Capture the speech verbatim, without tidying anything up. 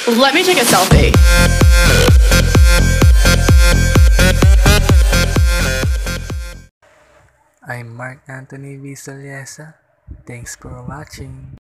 Let me take a selfie. I'm Mark Anthony Vizaliesa. Thanks for watching.